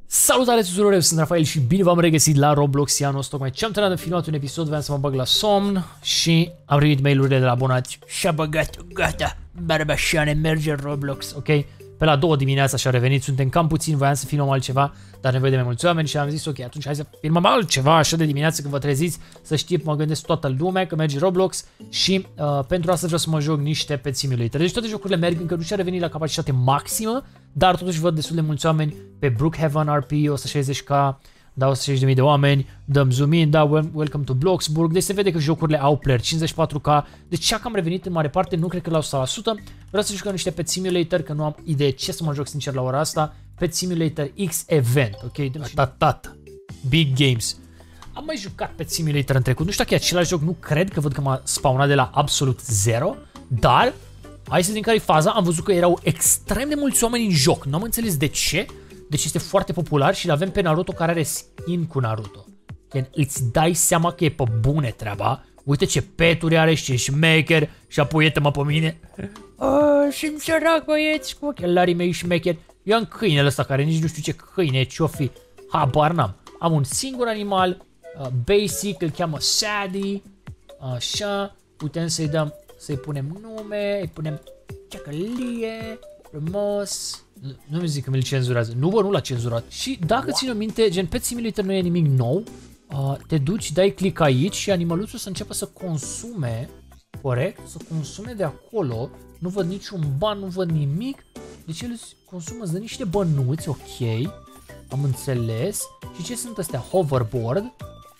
Salutare tuturor, eu sunt Rafael și bine v-am regăsit la Roblox anul ăsta. Tocmai ce-am terminat de filmat un episod, vreau să mă bag la somn și am primit mail-urile de la abonați. Și-a băgat, gata, Barbașane, merge Roblox, ok? Pe la 2 dimineața și-a revenit, suntem cam puțin, voiam să filmăm altceva, dar nevoie de mai mulți oameni și am zis, ok, atunci hai să filmăm altceva așa de dimineață când vă treziți, să știe, mă gândesc toată lumea că merge Roblox și pentru asta vreau să mă joc niște Pet Simulator. Deci toate jocurile merg, încă nu și-a revenit la capacitate maximă, dar totuși văd destul de mulți oameni pe Brookhaven RP, 160k, da, 160.000 de oameni, dăm zoom in, da, welcome to Bloxburg, deci se vede că jocurile au player, 54k, deci cea că am revenit în mare parte, nu cred că la 100%, vreau să jucăm niște Pet Simulator, că nu am idee ce să mă joc sincer la ora asta, Pet Simulator X Event, ok, dăm și tata, Big Games. Am mai jucat Pet Simulator în trecut, nu știu dacă e același joc, nu cred, că văd că m-a spawnat de la absolut 0, dar hai să vedem care e faza, am văzut că erau extrem de mulți oameni în joc, nu am înțeles de ce. Deci este foarte popular și îl avem pe Naruto care are skin cu Naruto. Când îți dai seama că e pe bune treaba. Uite ce peturi are și ce șmecher. Și apoi iete-mă pe mine. Și-mi sărac băieți cu ochelarii mei șmecheri. Eu am câinele ăsta care nici nu știu ce câine e, ce-o fi. Habar n-am. Am un singur animal. Basic, îl cheamă Sadie. Așa. Putem să-i dăm, să-i punem nume. Îi punem ceacălie. Frumos. Nu mi zic că mi-l cenzurează. Nu, bă, nu l-a cenzurat. Și dacă țin o minte, gen Pet Simulator nu e nimic nou. Te duci, dai click aici și animaluțul să înceapă să consume. Corect? Să consume de acolo. Nu văd niciun ban, nu văd nimic. Deci el consumă, îți dă niște bănuți, ok. Am înțeles. Și ce sunt astea? Hoverboard.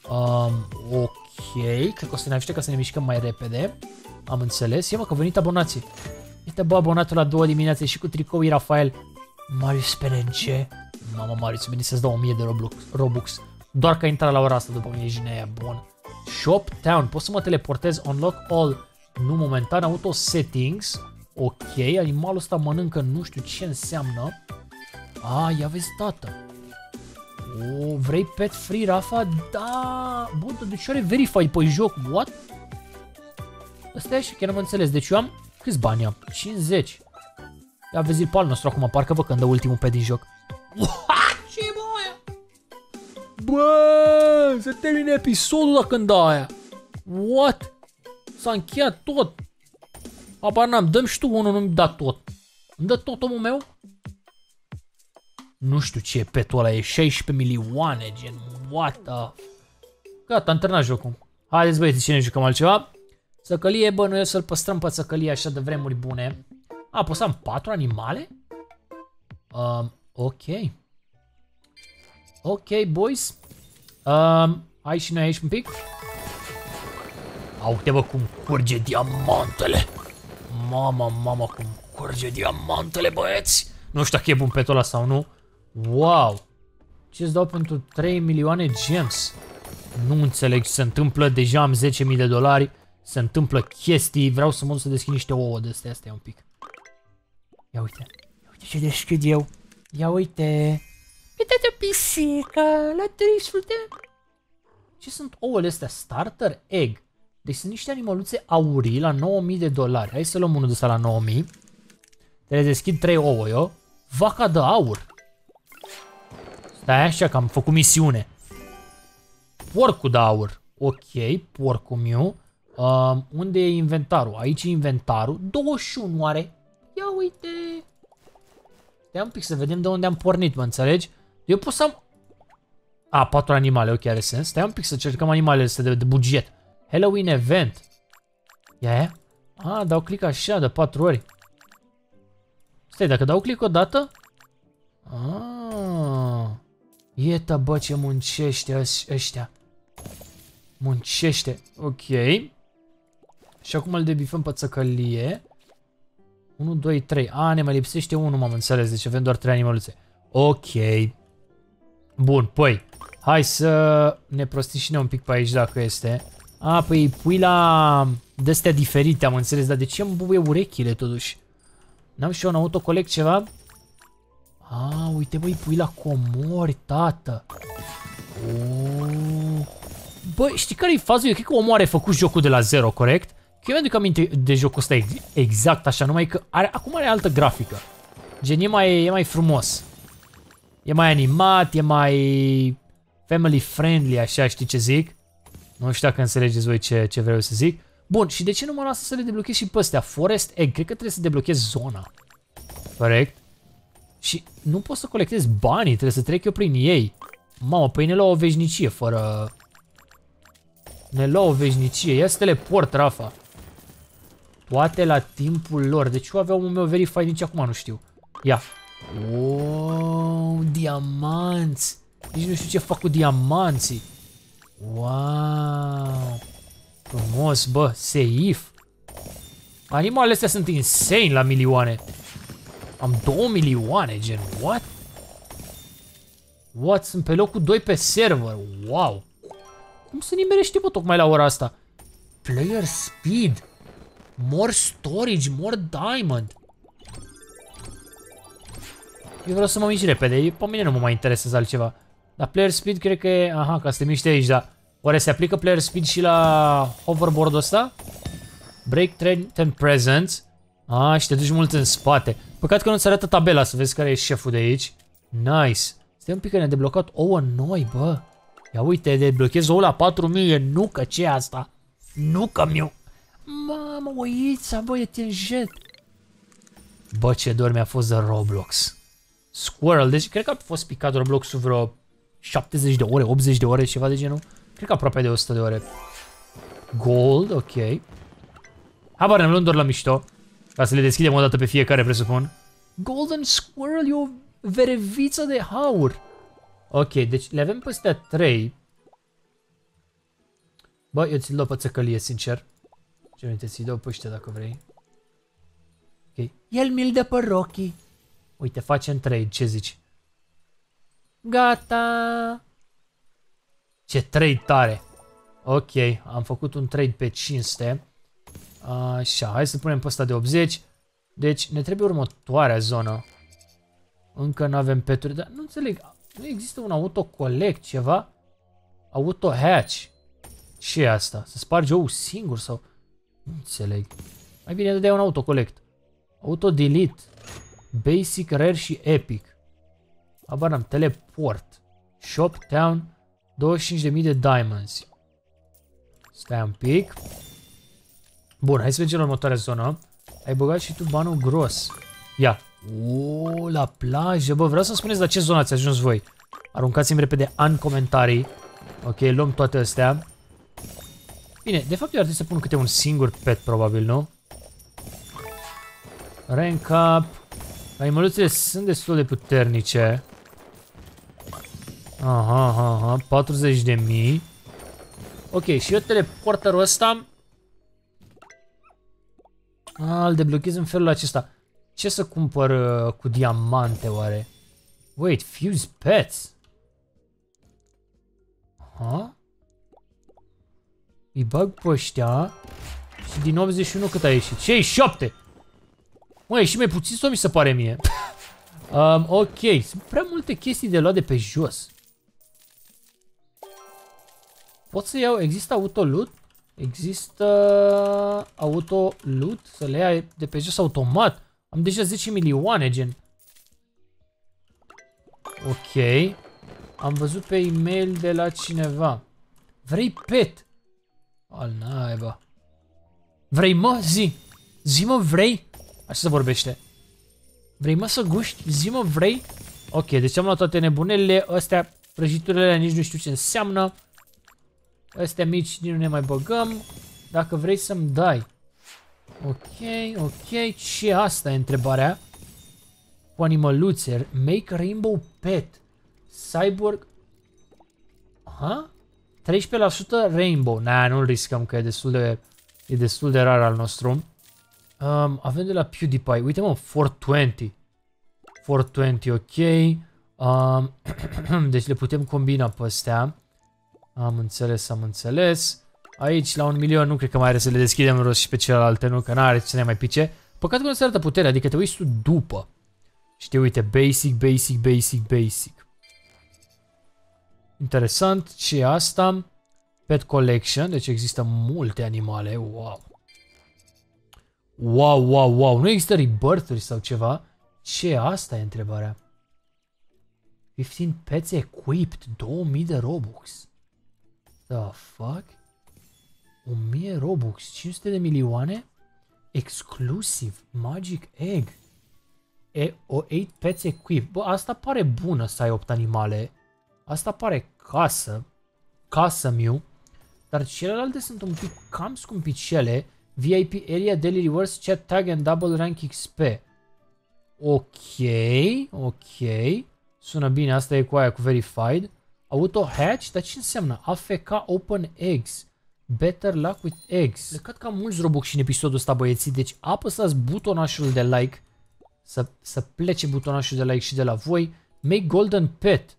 Ok. Cred că o să ne ajută ca să ne mișcăm mai repede. Am înțeles. Ia mă că au venit abonații. Uite bă, abonatul la 2 dimineața și cu tricoul Rafael. Marius PNG. Mama Marius, veni să-ți dau 1000 de Robux. Doar că a intrat la ora asta după mine și aia bun. Shop Town. Pot să mă teleportez. Unlock all. Nu momentan. Auto settings. Ok. Animalul ăsta mănâncă. Nu știu ce înseamnă. Ia vezi tată. Vrei pet free, Rafa? Da. Bun, de ce are verified pe joc? What? Asta e și chiar nu mă înțeles. Deci eu am... Câți bani am? 50. Ia vezi-l pe al nostru acum, parcă văd când dă ultimul pet din joc. Ce e bă aia? Bă, se termine episodul dacă când dă aia. What? S-a încheiat tot. Habar n-am, dăm și tu unul, nu-mi da tot. Îmi dă tot omul meu? Nu știu ce e petul ăla, e 16 milioane, gen, what the... Gata, am terminat jocul. Haideți băieți, ce ne jucăm altceva? Țăcălie, bă, noi o să-l păstrăm pe țăcălie așa de vremuri bune. Pot să am 4 animale? Ok. Ok, boys. Hai și noi aici un pic. Uite bă cum curge diamantele. Mama, cum curge diamantele, băieți. Nu știu dacă e bun petul ăla sau nu. Wow. Ce-ți dau pentru 3 milioane gems? Nu înțeleg ce se întâmplă, deja am 10.000 de dolari. Se întâmplă chestii, vreau să mă duc să deschid niște ouă de astea un pic. Ia uite ce deschid eu. Ia uite. Uite-te pisică, la 300. Ce sunt ouăle astea? Starter egg. Deci sunt niște animăluțe aurii la 9.000 de dolari. Hai să luăm unul de ăsta la 9.000. Te deschid 3 ouă eu. Vaca de aur. Stai așa că am făcut misiune. Porcul de aur. Ok, porcul meu. Unde e inventarul? Aici e inventarul. 21 are. Ia uite. Stai un pic să vedem de unde am pornit, mă înțelegi? Eu pot să am... 4 animale, ok, are sens. Stai un pic să cercăm animalele astea de buget. Halloween event. Ia? Dau click așa de 4 ori. Stai, dacă dau click o dată? Ieta, bă, ce muncește ăștia. Muncește. Ok. Și acum îl debifăm pe țăcălie. 1, 2, 3. Ne mai lipsește 1, m-am înțeles. Deci avem doar 3 animăluțe. Ok. Bun, păi. Hai să ne prostim și ne un pic pe aici dacă este. Păi pui la de-astea diferite, am înțeles. Dar de ce îmi bubuie urechile totuși? N-am și eu un autocolect ceva? Uite băi, pui la comori, tată. Bă, știi care e faza? Eu cred că omul are făcut jocul de la 0, corect? Că eu mi-aduc aminte de jocul ăsta exact așa, numai că acum are altă grafică. Gen, e mai frumos. E mai animat, e mai family friendly, așa, știi ce zic? Nu știu dacă înțelegeți voi ce vreau să zic. Bun, și de ce nu mă lasă să le deblochez și pe astea? Forest Egg, cred că trebuie să deblochez zona. Corect? Și nu pot să colectez banii, trebuie să trec eu prin ei. Mamă, păi ne lua o veșnicie fără... Ne lua o veșnicie, ia să teleport, Rafa. Toate la timpul lor, deci eu aveam un meu verified, nici acum nu știu. Ia. Wow, diamanți. Nici nu știu ce fac cu diamanții. Wow. Frumos, bă, safe. Animalele astea sunt insane la milioane. Am 2 milioane, gen, what? What? Sunt pe locul 2 pe server, wow. Cum se nimerește, bă, tocmai la ora asta? Player speed. More storage, more diamond. Eu vreau să mă mișc repede, pe mine nu mă mai interesează altceva. Dar player speed cred că e... Aha, ca să te miști aici, da. Oare se aplică player speed și la hoverboard-ul ăsta? Break 10 presents. Ah, și te duci mult în spate. Păcat că nu-ți arată tabela să vezi care e șeful de aici. Nice. Stai un pic că ne-a deblocat ouă noi, bă. Ia uite, deblochez ouă la 4000, nucă, ce e asta? Nucă miu. Mamă, oița, bă, e tenjet. Bă, ce dor mi-a fost de Roblox. Squirrel, deci cred că a fost picat Roblox-ul vreo 70 de ore, 80 de ore, ceva de genul. Cred că aproape de 100 de ore. Gold, ok. Habar ne-am luat doar la mișto. Ca să le deschidem o dată pe fiecare, presupun. Golden Squirrel e o vereviță de aur. Ok, deci le avem pe astea 3. Bă, eu ți-l dau pe țăcălie, sincer. Ce nu ți-l dau pe ăștia dacă vrei. Ok, el mi-l dă pe Rocky. Uite, facem trade, ce zici? Gata. Ce trade tare. Ok, am făcut un trade pe 500. Așa, hai să punem pe ăsta de 80. Deci ne trebuie următoarea zonă. Încă nu avem peturi, dar nu înțeleg. Nu există un autocollect, ceva? Auto-hatch. Ce e asta? Să spargi ou singur sau? Nu înțeleg. Mai bine dădea un autocollect. Auto-delete. Basic, rare și epic. Abar n-am. Teleport. Shop town. 25.000 de diamonds. Stai un pic. Bun, hai să mergem la următoarea zonă. Ai băgat și tu banul gros. Ia. La plajă. Bă, vreau să spuneți la ce zonă ați ajuns voi. Aruncați-mi repede în comentarii. Ok, luăm toate astea. Bine, de fapt eu ar trebui să pun câte un singur pet, probabil, nu? Rank up. Animăluțele sunt destul de puternice. Aha. 40.000. Ok, și eu teleporterul ăsta îl deblochez în felul acesta. Ce să cumpăr cu diamante, oare? Wait, fuse pets. Aha. Îi bag pe ăștia. Și din 81 cât a ieșit? 67! Măi, și mai puțin sau mi se pare mie? Ok, sunt prea multe chestii de luat de pe jos. Pot să iau, există auto-loot? Există auto-loot? Să le ia de pe jos automat. Am deja 10 milioane, gen. Ok. Am văzut pe e-mail de la cineva. Vrei pet? Al naiba. Vrei, mă? Zi. Zi, mă, vrei? Așa se vorbește. Vrei, mă, să guști? Zi, mă, vrei? Ok, deci am luat toate nebunelele. Astea, prăjiturile, nici nu știu ce înseamnă. Astea mici, nici nu ne mai băgăm. Dacă vrei să-mi dai. Ok. Ce asta e întrebarea? Cu animăluțe. Make rainbow pet. Cyborg. Aha? 13% rainbow. Nah, nu-l riscăm că e destul de rar al nostru. Avem de la PewDiePie. Uite, mă, 420. 420, ok. Deci le putem combina pe astea. Am înțeles. Aici, la 1 milion, nu cred că mai are să le deschidem rost și pe celelalte, nu? Că n-are ce ne mai pice. Păcat că nu se arată puterea, adică te uiți tu după. Știi, uite, basic. Interesant, ce e asta? Pet collection, deci există multe animale, wow. Nu există rebirth-uri sau ceva? Ce e asta, e întrebarea. 15 pets equipped, 2000 de Robux. The fuck? 1000 Robux, 500 de milioane? Exclusiv, Magic Egg. 8 pets equipped. Bă, asta pare bună să ai 8 animale. Asta pare casă. Casă miu. Dar celelalte sunt un pic cam scumpicele. VIP Area, Daily Rewards, Chat Tag and Double Rank XP. Ok, ok. Sună bine, asta e cu aia cu Verified. Auto Hatch, dar ce înseamnă? AFK Open Eggs. Better Luck with Eggs. Le cred că am mulți Robux și în episodul ăsta, băieții, deci apăsați butonașul de like. Să plece butonașul de like și de la voi. Make Golden Pet.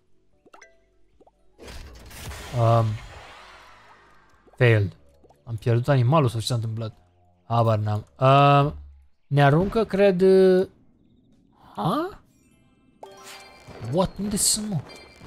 Failed. Am pierdut animalul sau ce s-a întâmplat? Habar n-am. Ne aruncă, cred... Ha? What? Unde sunt, mă?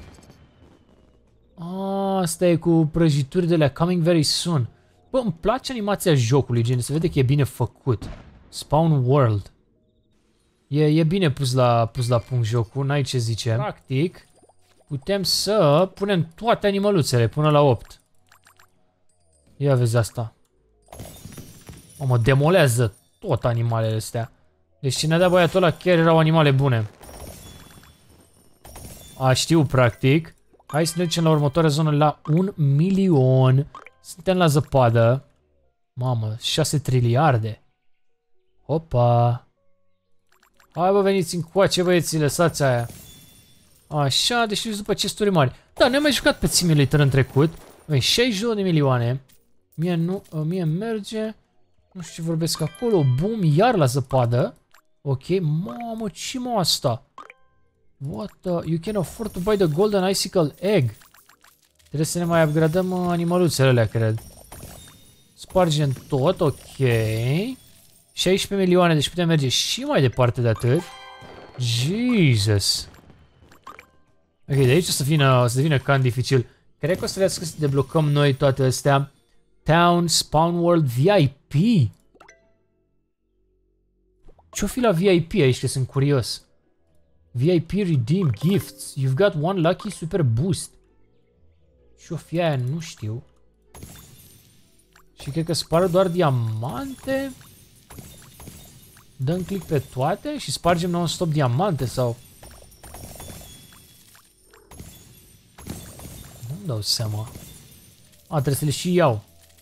Asta e cu prăjituri de la Coming Very Soon. Bă, îmi place animația jocului, gen, se vede că e bine făcut. Spawn World. E bine pus la punct jocul, n-ai ce zice. Practic, putem să punem toate animăluțele până la 8. Ia vezi asta. Mă demolează tot animalele astea. Deci cine a dat băiatul ăla chiar erau animale bune. Știu, practic. Hai să ne ducem la următoarea zonă la 1.000.000. Suntem la zăpadă. Mamă, 6 triliarde. Opa. Hai bă, veniți încoace, băieții, lăsați aia. Așa, deci după chesturi mari. Da, ne-am mai jucat pe Simulator în trecut. 62 de milioane. Mie merge. Nu știu ce vorbesc acolo. Boom, iar la zăpadă. Ok, mamă, ce mă asta? What the... You can afford to buy the golden icicle egg. Trebuie să ne mai upgradăm animaluțele alea, cred. Spargem tot, ok. 16 milioane, deci putem merge și mai departe de atât. Jesus. Ok, de aici o să devină cam dificil. Cred că o să vreau să deblocăm noi toate astea. Town, Spawn World, VIP. Ce-o fi la VIP aici, că sunt curios. VIP Redeem Gifts. You've got one lucky super boost. Ce-o fi aia, nu știu. Și cred că spară doar diamante. Dăm click pe toate și spargem non-stop diamante sau... Nu-mi dau seama. Trebuie să le și iau.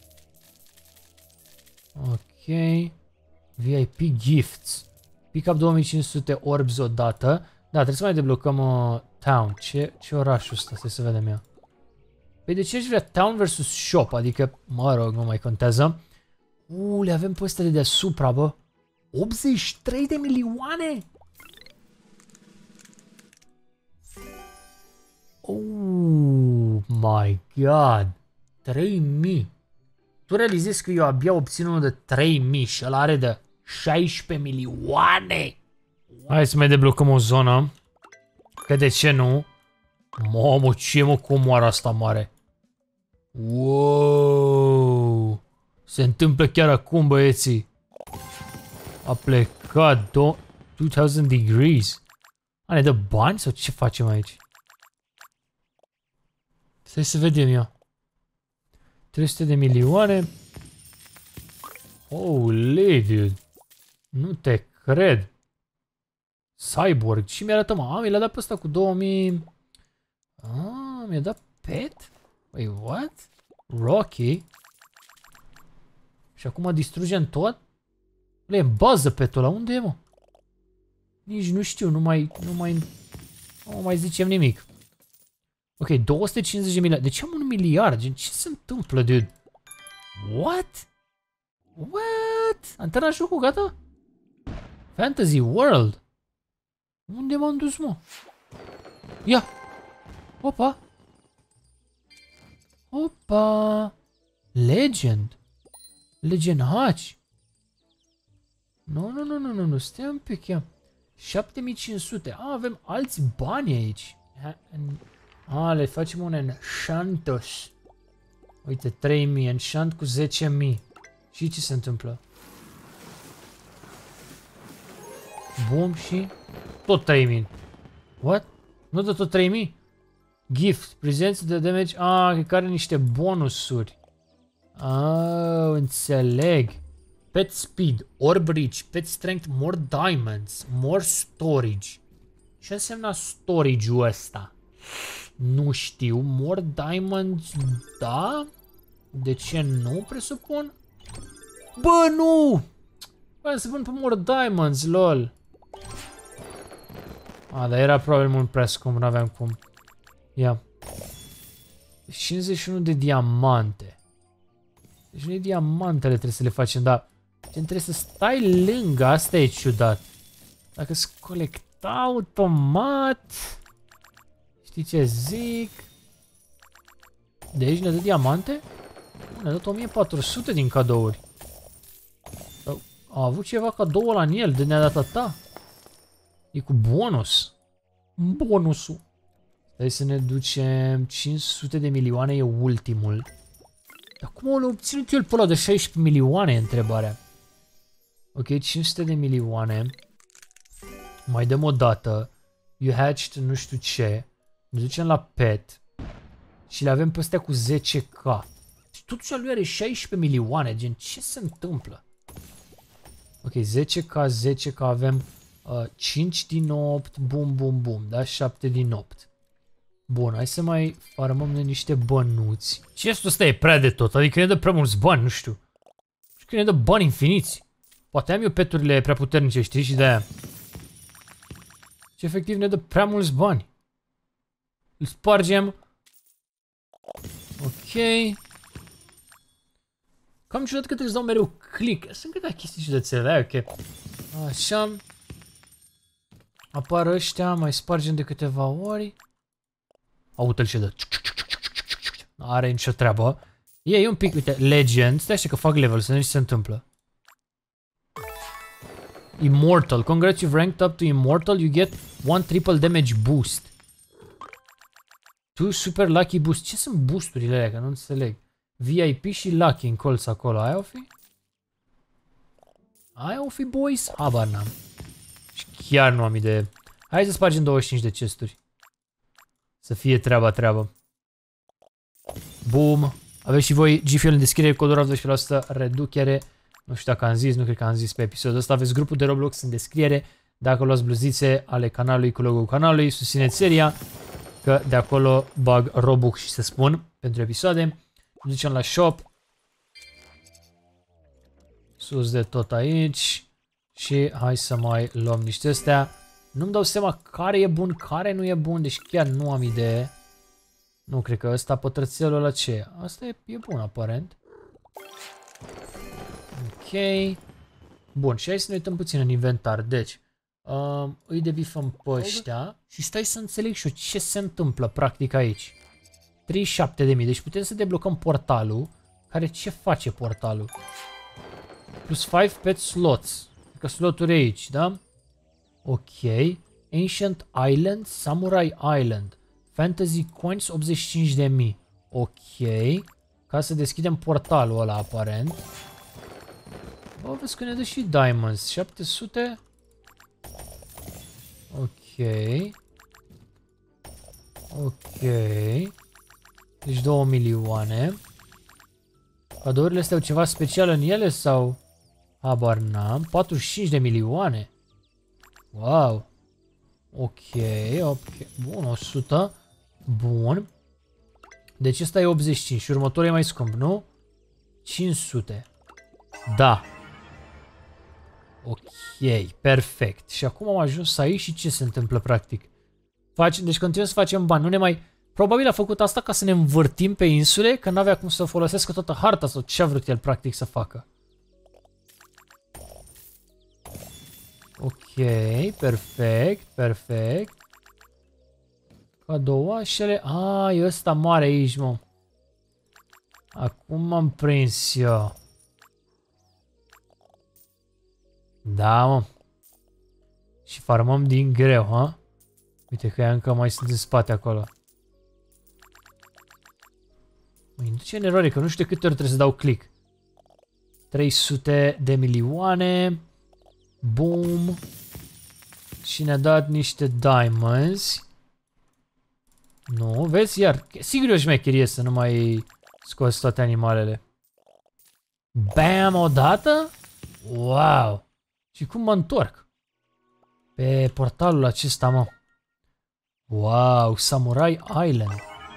Ok. VIP Gifts. Pick up 2500 orbs odată. Da, trebuie să mai deblocăm Town. Ce orașul ăsta? Stai să vedem eu. Păi de ce aș vrea Town versus Shop? Adică, mă rog, nu mai contează. Le avem pe ăsta de deasupra, bă. 83 de milioane? Oh my god. 3000. Tu realizezi că eu abia obțin unul de 3000 și ăla are de 16 milioane. Hai să mai deblocăm o zonă. Că de ce nu? Mamă, ce mă comoară asta mare. Wow. Se întâmplă chiar acum, băieții. A plecat 2000 degrees. Ne dă bani sau ce facem aici? Stai să vedem eu. 300 de milioane. Holy, dude. Nu te cred. Cyborg. Și mi-a arătat, mă. Mi l-a dat pe ăsta cu 2000. Mi-a dat pet? Wait, what? Rocky. Și acum distrugem tot? Le în bază petul ăla. Unde e, mă? Nici nu știu. Nu mai zicem nimic. Ok, 250 de miliarde. De ce am 1 miliard? Gen, ce se întâmplă, dude? What? What? Am terminat jocul, gata? Fantasy World. Unde m-am dus, mă? Ia! Opa! Opa! Legend! Legend Hatch! Nu, stai un pic, ia. 7500. Avem alți bani aici. Le facem un enchantos. Uite, 3000, enchant cu 10.000. Și ce se întâmplă? Bum și tot 3000. What? Nu dă tot 3000? Gift. Prezență de damage. Cred că are niște bonusuri. Înțeleg. Pet speed. Orb reach. Pet strength. More diamonds. More storage. Ce înseamnă storage-ul ăsta? Nu știu. More diamonds. Da? De ce nu, presupun? Bă, nu! Bă, să pun pe more diamonds, lol. Dar era probabil mult prea scump, n-aveam cum. Ia. 51 de diamante. Deci nu diamantele trebuie să le facem, dar trebuie să stai lângă, asta e ciudat. Dacă se colecta automat. Știi ce zic? De aici ne dă diamante? Ne-a dat 1400 din cadouri. A avut ceva cadou ăla în el, de ne-a dat atâta. E cu bonus. Bonusul. Hai să ne ducem. 500 de milioane e ultimul. Dar cum l-a obținut el pe ăla de 16 milioane, întrebarea. Ok, 500 de milioane. Mai dăm o dată. You hatched nu știu ce. Ne ducem la pet. Și le avem pe astea cu 10k. Și totuși lui are 16 milioane. Gen, ce se întâmplă? Ok, 10k, 10k avem 5 din 8. Bum, bum, bum. Da, 7 din 8. Bun, hai să mai farmăm niște bănuți. Chestul ăsta e prea de tot, adică ne dă prea mulți bani, nu știu. Și că ne dă bani infiniți. Poate am eu peturile prea puternice, știi, și de-aia. Și efectiv ne dă prea mulți bani. Îl spargem. Ok. Cam ciudat că trebuie să dau mereu click. Sunt câteva chestii ciudățele, ok. Așa. Apar ăștia, mai spargem de câteva ori. Uite-l ce dă. Are nicio treabă. E un pic, uite, Legend. Stai așa că fac level, să nu știu ce se întâmplă. Immortal. Congrats, you've ranked up to Immortal. You get 1 triple damage boost. 2 super lucky boost. Ce sunt boosturile alea? Că nu înțeleg. VIP și lucky în colț acolo. Aia o fi? Aia o fi, boys? Habar n-am. Și chiar nu am idee. Hai să spargem 25 de chesturi. Să fie treaba. Boom. Aveți și voi GFL în descriere, codul 12% reducere. Nu știu dacă am zis, nu cred că am zis pe episodul ăsta. Aveți grupul de Roblox în descriere. Dacă luați bluzițe ale canalului cu logo-ul canalului, susțineți seria. Că de acolo bag Robux și se spun pentru episoade. Ne ducem la shop. Sus de tot aici. Și hai să mai luăm niște astea. Nu-mi dau seama care e bun, care nu e bun, deci chiar nu am idee. Nu cred că ăsta, pătrățelul ăla ce e? Asta e bun aparent. Ok. Bun, și hai să ne uităm puțin în inventar. Deci, îi debifăm pe ăștia și stai să înțeleg și eu ce se întâmplă practic aici. 37.000, deci putem să deblocăm portalul. Care ce face portalul? Plus 5 pet slots. Că sloturi aici, da? Ok. Ancient Island, Samurai Island. Fantasy Coins 85.000. Ok. Ca să deschidem portalul ăla aparent. Bă, vezi că ne dă și diamonds. 700. Ok. Ok. Deci 2 milioane. Cadourile astea au ceva special în ele sau? Habar n-am. 45 de milioane. Wow. Ok, ok. Bun, 100. Bun. Deci ăsta e 85 și următorul e mai scump, nu? 500. Da. Ok, perfect. Și acum am ajuns aici și ce se întâmplă practic? Deci continuăm să facem bani. Nu ne mai... Probabil a făcut asta ca să ne învârtim pe insule, că n-avea cum să folosească toată harta sau ce a vrut el practic să facă. Ok, perfect, perfect. Cadouașele... e ăsta mare aici, mă. Acum m-am prins eu. Da, mă. Și farmăm din greu, ha? Uite că ea încă mai sunt în spate acolo. Mă induce în eroare, că nu știu de câte ori trebuie să dau click. 300 de milioane. Boom. Și ne-a dat niște diamonds. Nu, vezi, iar sigur e o șmecherie să nu mai scoți toate animalele. Bam, odată? Wow! Și cum mă întorc? Pe portalul acesta, mă. Wow, Samurai Island.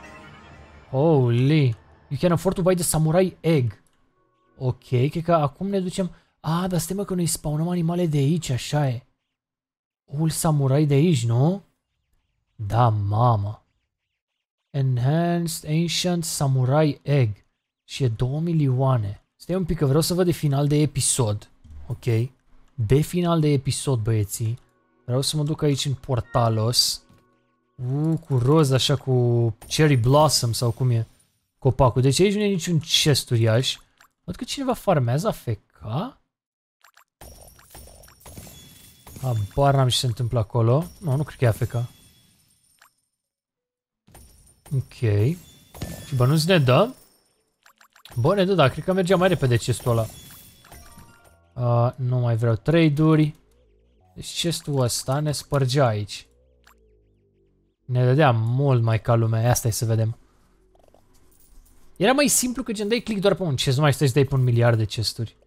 Holy. You can afford to buy the Samurai Egg. Ok, cred că acum ne ducem... Ah, dar stai mă că noi spawnăm animale de aici, așa e. Ul Samurai de aici, nu? Da, mamă. Enhanced Ancient Samurai Egg. Și e 2 milioane. Stai un pic că vreau să văd de final de episod. Ok. De final de episod, băieții. Vreau să mă duc aici în Portalos. Cu roz așa, cu Cherry Blossom sau cum e copacul. Deci aici nu e niciun chest uriaș. Văd că cineva farmează AFK. Habar n-am ce se întâmplă acolo. Nu cred că e AFK. Ok. Și bănuți ne dă? Bă, ne dă, dar cred că mergea mai repede chestul ăla. Nu mai vreau trade-uri. Deci chestul ăsta ne spărgea aici. Ne dădea mult mai ca lumea. Asta e să vedem. Era mai simplu că gen dai click doar pe un chest. Nu mai stai să dai pe 1 miliard de chesturi.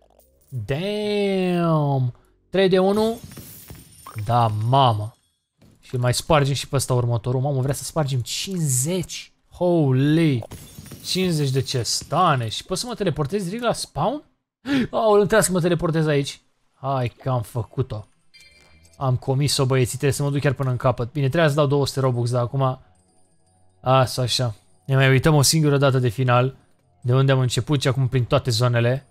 Damn! 3 de 1. Da, mamă. Și mai spargem și pe ăsta următorul. Mamă, vrea să spargem 50. Holy! 50 de chestane. Și pot să mă teleportez direct la spawn? Aoleu, trebuie să mă teleportez aici. Hai că am făcut-o. Am comis-o, băieții. Trebuie să mă duc chiar până în capăt. Bine, trebuie să dau 200 Robux, dar acum... Asta așa. Ne mai uităm o singură dată de final. De unde am început și acum prin toate zonele.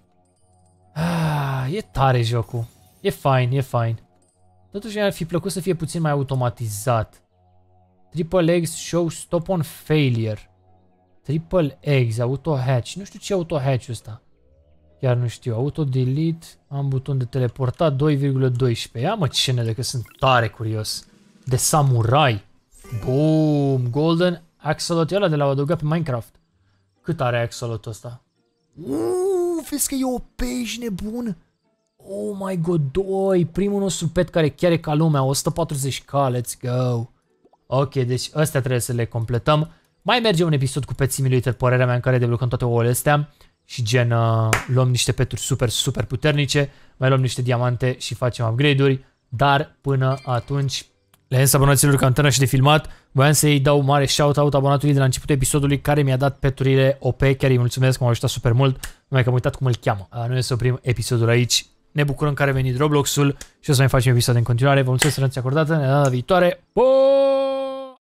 E tare jocul. E fain, e fain. Totuși mi-ar fi plăcut să fie puțin mai automatizat. Triple eggs show stop on failure. Triple eggs, auto hatch. Nu știu ce e auto hatch ăsta. Chiar nu știu. Auto delete. Am buton de teleportat 2,12. Ia mă ce de că sunt tare curios. De samurai. Boom. Golden axolot. E ăla de l-au adăugat pe Minecraft. Cât are axolotul ăsta? Vezi că e o page nebun. Oh my god, 2. Primul nostru pet care chiar e ca lumea. 140k, let's go. Ok, deci astea trebuie să le completăm. Mai merge un episod cu Pet Simulator, părerea mea, în care deblocăm toate ouăle astea. Și gen luăm niște peturi super, super puternice. Mai luăm niște diamante și facem upgrade-uri. Dar până atunci, le să abonaților cantonă și de filmat. Voiam să-i dau mare shout-out abonatului de la începutul episodului care mi-a dat peturile OP. Chiar îi mulțumesc, m-au ajutat super mult. Numai că am uitat cum îl cheamă. Noi să oprim episodul aici. Ne bucurăm că a revenit Roblox-ul și o să mai facem episoade în continuare. Vă mulțumesc pentru atenția acordată. Ne dăm la viitoare.